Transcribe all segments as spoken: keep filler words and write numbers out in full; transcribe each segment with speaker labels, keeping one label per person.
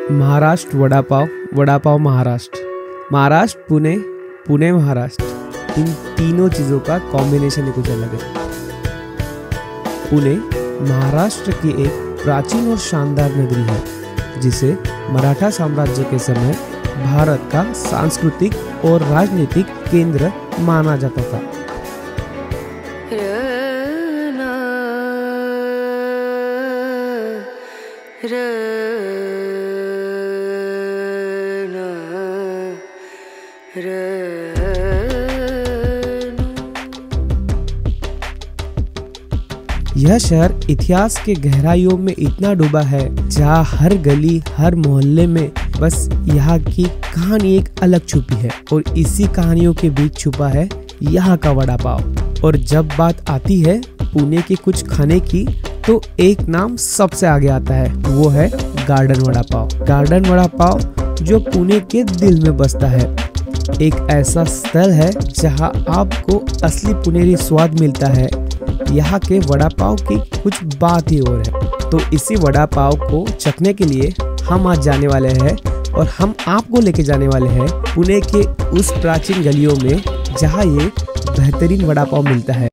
Speaker 1: महाराष्ट्र वड़ा पाव, वड़ा पाव महाराष्ट्र, महाराष्ट्र पुणे, पुणे महाराष्ट्र, इन तीनों चीज़ों का कॉम्बिनेशन ही कुछ अलग है। पुणे महाराष्ट्र की एक प्राचीन और शानदार नगरी है जिसे मराठा साम्राज्य के समय भारत का सांस्कृतिक और राजनीतिक केंद्र माना जाता था। यह शहर इतिहास के गहराइयों में इतना डूबा है जहाँ हर गली हर मोहल्ले में बस यहाँ की कहानी एक अलग छुपी है और इसी कहानियों के बीच छुपा है यहाँ का वड़ा पाव। और जब बात आती है पुणे के कुछ खाने की तो एक नाम सबसे आगे आता है, वो है गार्डन वड़ा पाव। गार्डन वड़ा पाव जो पुणे के दिल में बसता है, एक ऐसा स्थल है जहाँ आपको असली पुणेरी स्वाद मिलता है। यहाँ के वड़ा पाव की कुछ बात ही और है। तो इसी वड़ा पाव को चखने के लिए हम आज जाने वाले हैं और हम आपको लेके जाने वाले हैं पुणे के उस प्राचीन गलियों में जहाँ ये बेहतरीन वड़ा पाव मिलता है।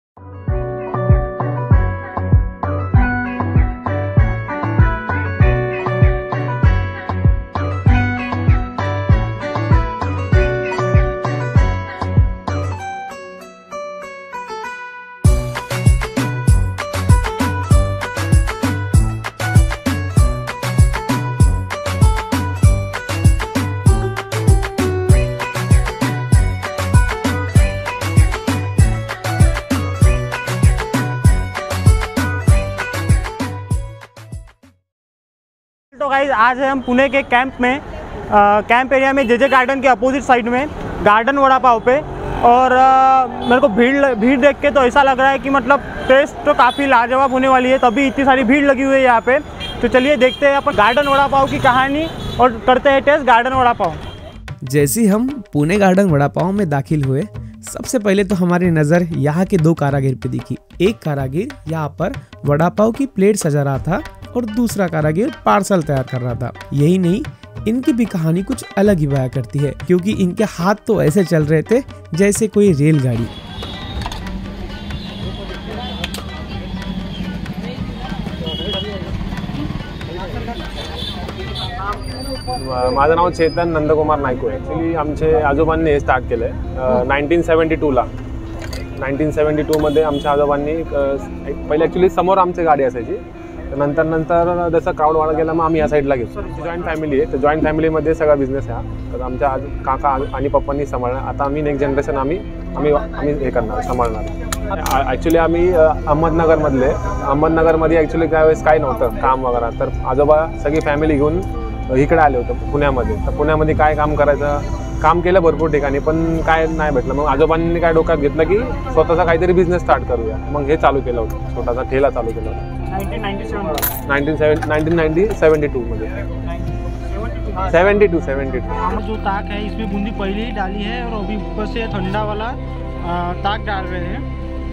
Speaker 2: तो गाइस आज है हम पुणे के कैंप में आ, कैंप एरिया में जे जे गार्डन के अपोजिट साइड में गार्डन वड़ा पाव पे। और आ, मेरे को भीड़ भीड़ देख के तो ऐसा लग रहा है कि मतलब टेस्ट तो काफ़ी लाजवाब होने वाली है, तभी इतनी सारी भीड़ लगी हुई है यहाँ पे। तो चलिए देखते हैं अपन गार्डन वड़ा पाव की कहानी और करते हैं टेस्ट गार्डन वड़ा पाव।
Speaker 1: जैसे ही हम पुणे गार्डन वड़ा पाव में दाखिल हुए, सबसे पहले तो हमारी नज़र यहाँ के दो कारागिर पे दिखी। एक कारागिर यहाँ पर वड़ा पाव की प्लेट सजा रहा था और दूसरा कारागिर पार्सल तैयार कर रहा था। यही नहीं, इनकी भी कहानी कुछ अलग ही बयां करती है क्योंकि इनके हाथ तो ऐसे चल रहे थे जैसे कोई रेलगाड़ी।
Speaker 3: माझं नाव चेतन नंदकुमार नायको आहे। ॲक्च्युली आमचे आजोबांनी हे स्टार्ट केलं आहे नाईन्टीन सेवन्टी टूला। नाईन्टीन सेवन्टी टूमध्ये आमच्या आजोबांनी पहिले ॲक्च्युली समोर आमची गाडी असायची, नंतर नंतर जसं क्राऊड वाढत गेला मग आम्ही या साईडला घेतो। जॉईंट फॅमिली आहे, तर जॉईंट फॅमिलीमध्ये सगळा बिझनेस आहे। तर आमच्या आज काका आणि पप्पांनी सांभाळणार, आता आम्ही नेक्स्ट जनरेशन आम्ही आम्ही आम्ही हे करणार सांभाळणार। ॲक्च्युली आम्ही अहमदनगरमधले अहमदनगरमध्ये ॲक्च्युली त्यावेळेस काही नव्हतं काम वगैरे, तर आजोबा सगळी फॅमिली घेऊन इकडे आले होते पुण्यामध्ये। तर पुण्यामध्ये काय काम करायचं, काम केलं भरपूर ठिकाणी पण काय नाही भेटलं। मग आजोबांनी काय डोक्यात घेतलं की स्वतःचा काहीतरी बिझनेस स्टार्ट करूया, मग हे चालू केलं होतं, छोटासा ठेला चालू केला होता नाईन्टीन नाईन्टी सेवन्टी टू मध्ये। सेवेंटी टू सेवेंटी टू
Speaker 2: जो ताक है इसमें बूंदी पहले ही डाली है और अभी ऊपर से ठंडा वाला ताक डाल रहे हैं।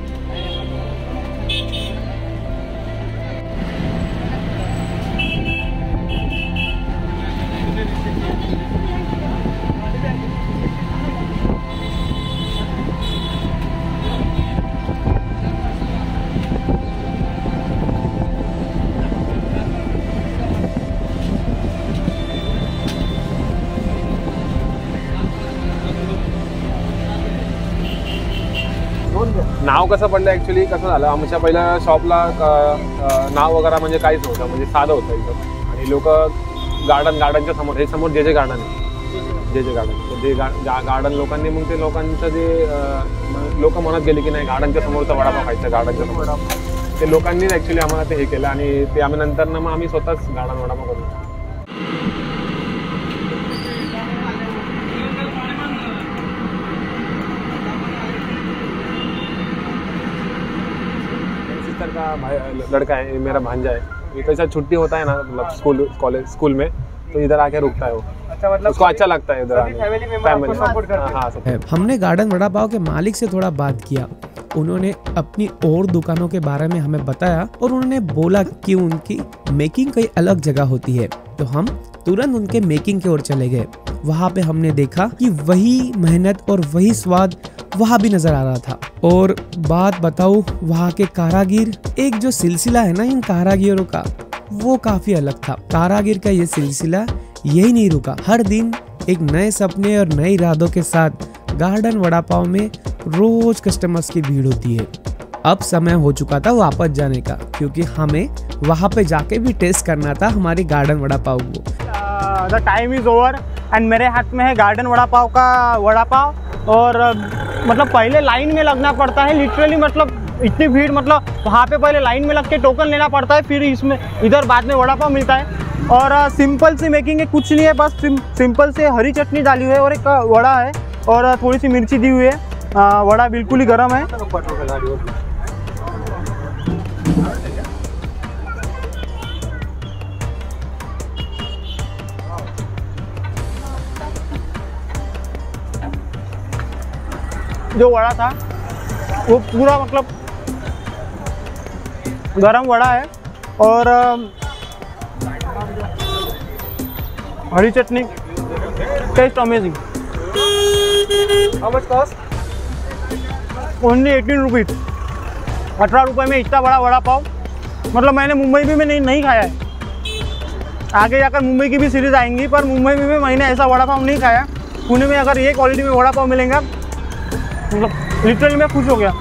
Speaker 3: नाव कसं पडलं, ॲक्च्युली कसं झालं, आमच्या पहिल्या शॉपला नाव वगैरे म्हणजे काहीच नव्हतं, म्हणजे साधं होतं एकदम। आणि लोक गार्डन गार्डनच्या समोर, हे समोर जे जे गार्डन आहे, जे जे गार्डन, तर जे गार्डन लोकांनी मग ते लोकांचं जे लोक म्हणत गेले की नाही गार्डनच्या समोरचा वडापाव खायचा, गार्डनच्या समोर ते लोकांनीच ॲक्च्युली आम्हाला ते हे केलं आणि ते आम्ही नंतर ना मग आम्ही स्वतःच गार्डन वडापाव करू। का लड़का है, मेरा भांजा है, ये कैसा छुट्टी होता है ना मतलब स्कूल कॉलेज स्कूल में, तो इधर आके रुकता है वो। अच्छा, मतलब उसको अच्छा लगता है इधर आने, फैमिली सपोर्ट करते हैं।
Speaker 1: हमने गार्डन वड़ा पाव के मालिक से थोड़ा बात किया। उन्होंने अपनी और दुकानों के बारे में हमें बताया और उन्होंने बोला कि उनकी मेकिंग कई अलग जगह होती है। तो हम तुरंत उनके मेकिंग की ओर चले गए। वहाँ पे हमने देखा कि वही मेहनत और वही स्वाद वहाँ भी नजर आ रहा था। और बात बताऊँ वहाँ के कारागिर, एक जो सिलसिला है ना इन कारागिरों का, वो काफी अलग था। कारागिर का ये सिलसिला यही नहीं रुका, हर दिन एक नए सपने और नए इरादों के साथ गार्डन वड़ा पाव में रोज कस्टमर्स की भीड़ होती है। अब समय हो चुका था वापस जाने का, क्योंकि हमें वहाँ पे जाके भी टेस्ट करना था हमारे गार्डन वड़ा पाव को।
Speaker 2: The time is over and मेरे हाथ में है गार्डन वड़ा पाव का वड़ा पाव। और uh, मतलब पहले लाइन में लगना पड़ता है लिटरली, मतलब इतनी भीड़, मतलब वहाँ पे पहले लाइन में लग के टोकन लेना पड़ता है, फिर इसमें इधर बाद में वड़ा पाव मिलता है। और uh, सिंपल सी मेकिंग है, कुछ नहीं है, बस सिम, सिंपल से हरी चटनी डाली हुई है और एक वड़ा है और थोड़ी सी मिर्ची दी हुई है। uh, वड़ा बिल्कुल ही गर्म है। जो वड़ा था वो पूरा मतलब गरम वड़ा है और हरी चटनी, taste amazing. How much cost? Only eighteen rupees. अठारह रुपये में इतना बड़ा वड़ा पाव, मतलब मैंने मुंबई में नहीं नहीं खाया है। आगे जाकर मुंबई की भी सीरीज़ आएंगी, पर मुंबई में भी मैंने ऐसा वड़ा पाव नहीं खाया। पुणे में अगर ये क्वालिटी में वड़ा पाव मिलेगा, मतलब लिटरली मैं खुश हो गया।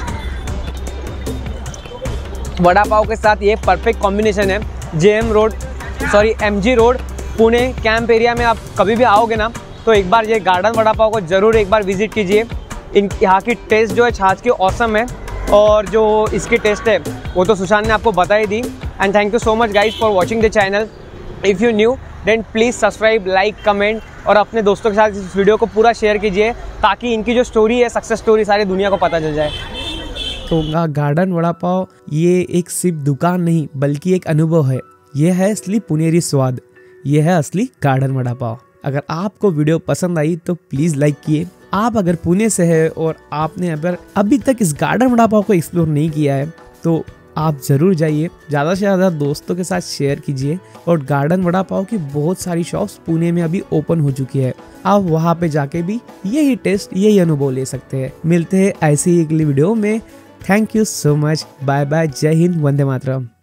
Speaker 4: वड़ा पाव के साथ ये परफेक्ट कॉम्बिनेशन है। J M road sorry M G road Pune camp area में आप कभी भी आओगे ना, तो एक बार ये गार्डन वड़ा पाव को ज़रूर एक बार विजिट कीजिए। इन यहाँ की टेस्ट जो है छाछ की ऑसम है, और जो इसकी टेस्ट है वो तो सुशांत ने आपको बता ही दी। And thank you so much guys for watching the channel. If you new then please subscribe, like, comment और अपने दोस्तों के साथ इस वीडियो को पूरा शेयर कीजिए, ताकि इनकी जो स्टोरी है, सक्सेस स्टोरी, सारी दुनिया को पता चल जाए।
Speaker 1: तो गार्डन वड़ा पाव ये एक सिर्फ दुकान नहीं बल्कि एक अनुभव है। ये है असली पुनेरी स्वाद, ये है असली गार्डन वड़ा पाव। अगर आपको वीडियो पसंद आई तो प्लीज लाइक किए। आप अगर पुणे से है और आपने अगर अभी तक इस गार्डन वड़ा पाव को एक्सप्लोर नहीं किया है तो आप ज़रूर जाइए, ज़्यादा से ज़्यादा दोस्तों के साथ शेयर कीजिए। और गार्डन वड़ा पाव की बहुत सारी शॉप्स पुणे में अभी ओपन हो चुकी है, आप वहाँ पे जाके भी यही टेस्ट, यही अनुभव ले सकते हैं। मिलते हैं ऐसे ही अगली वीडियो में। Thank you so much, bye bye, जय हिंद, वंदे मातरम।